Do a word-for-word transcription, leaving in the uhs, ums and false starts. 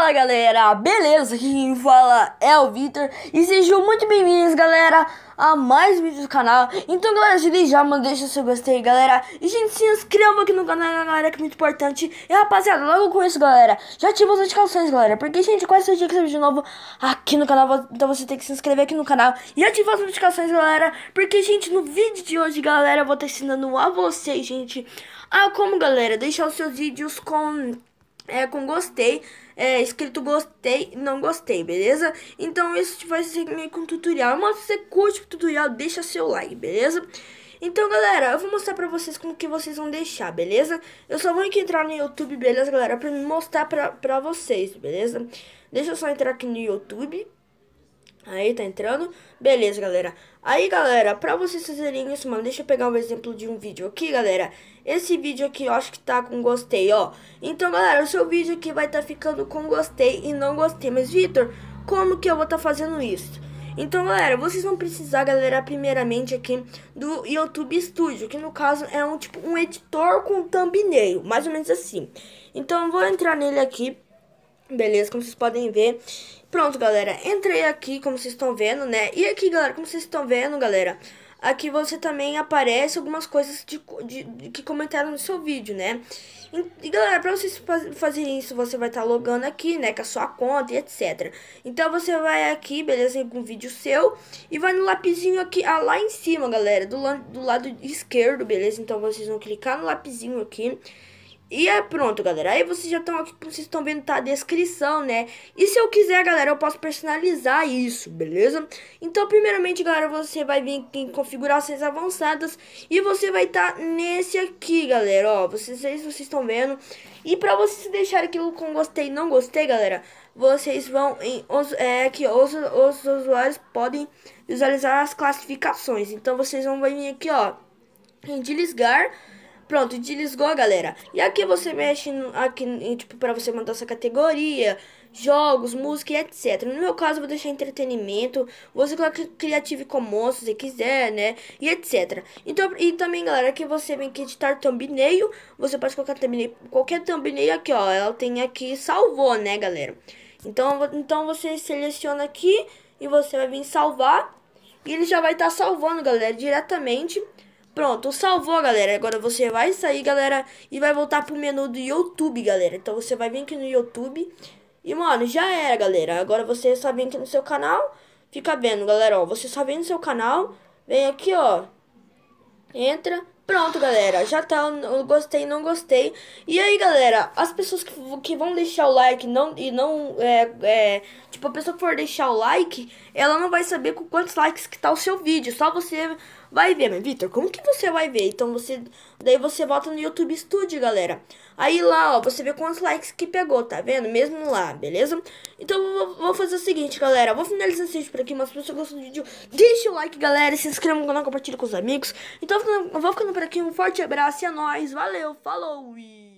Fala galera, beleza? Aqui quem fala é o Vitor e sejam muito bem-vindos, galera, a mais um vídeo do canal. Então, galera, se desde já, mano, deixa o seu gostei, galera. E, gente, se inscreva aqui no canal, galera, que é muito importante. E, rapaziada, logo com isso, galera, já ativa as notificações, galera, porque, gente, quase todo dia que você vídeo novo aqui no canal, então você tem que se inscrever aqui no canal e ativar as notificações, galera, porque, gente, no vídeo de hoje, galera, eu vou estar ensinando a vocês, gente, a como, galera, deixar os seus vídeos com... É, com gostei, é, escrito gostei, não gostei, beleza? Então isso vai ser meio que um tutorial. Mas se você curte o tutorial, deixa seu like, beleza? Então, galera, eu vou mostrar pra vocês como que vocês vão deixar, beleza? Eu só vou aqui entrar no YouTube, beleza, galera? Pra me mostrar pra, pra vocês, beleza? Deixa eu só entrar aqui no YouTube. Aí, tá entrando? Beleza, galera. Aí, galera, pra vocês fazerem isso, mano, deixa eu pegar um exemplo de um vídeo aqui, galera. Esse vídeo aqui, eu acho que tá com gostei, ó. Então, galera, o seu vídeo aqui vai tá ficando com gostei e não gostei. Mas, Vitor, como que eu vou tá fazendo isso? Então, galera, vocês vão precisar, galera, primeiramente aqui do YouTube Studio, que no caso é um, tipo, um editor com thumbnail, mais ou menos assim. Então, eu vou entrar nele aqui. Beleza, como vocês podem ver. Pronto, galera, entrei aqui, como vocês estão vendo, né? E aqui, galera, como vocês estão vendo, galera, aqui você também aparece algumas coisas de, de, de que comentaram no seu vídeo, né? E, e galera, pra vocês faz, fazerem isso, você vai estar tá logando aqui, né, com a sua conta e etcétera. Então você vai aqui, beleza, com um vídeo seu e vai no lapisinho aqui, ah, lá em cima, galera, do, do lado esquerdo, beleza? Então vocês vão clicar no lapisinho aqui. E é pronto, galera. Aí vocês já estão aqui, como vocês estão vendo, tá a descrição, né? E se eu quiser, galera, eu posso personalizar isso, beleza? Então, primeiramente, galera, você vai vir aqui em configurações avançadas e você vai estar tá nesse aqui, galera, ó. Vocês, vocês estão vendo. E pra vocês deixarem aquilo com gostei e não gostei, galera, vocês vão em... Os, é, aqui, os, os usuários podem visualizar as classificações. Então, vocês vão vir aqui, ó, em desligar. Pronto, desligou, galera. E aqui você mexe no, aqui, tipo, para você montar essa categoria, jogos, música e etcétera. No meu caso, eu vou deixar entretenimento. Você coloca Creative Commons se você quiser, né? E etcétera. Então, e também, galera, aqui você vem aqui editar thumbnail. Você pode colocar thumbnail, qualquer thumbnail aqui, ó. Ela tem aqui, salvou, né, galera? Então, então você seleciona aqui e você vai vir salvar. E ele já vai estar tá salvando, galera, diretamente. Pronto, salvou, galera. Agora você vai sair, galera, e vai voltar pro menu do YouTube, galera. Então você vai vir aqui no YouTube e, mano, já era, galera. Agora você só vem aqui no seu canal, fica vendo, galera, ó. Você só vem no seu canal, vem aqui, ó, entra. Pronto, galera, já tá o gostei, não gostei. E aí, galera, as pessoas que, que vão deixar o like não, e não, é, é, tipo, a pessoa que for deixar o like, ela não vai saber com quantos likes que tá o seu vídeo. Só você vai ver, mas, Vitor, como que você vai ver? Então, você, daí você volta no YouTube Studio, galera. Aí lá, ó, você vê quantos likes que pegou, tá vendo? Mesmo lá, beleza? Então, eu vou, vou fazer o seguinte, galera. Eu vou finalizar esse vídeo por aqui, mas se você gostou do vídeo, deixa o like, galera, e se inscreva no canal, compartilha com os amigos. Então, eu vou ficando por aqui, um forte abraço e é nóis. Valeu, falou! E...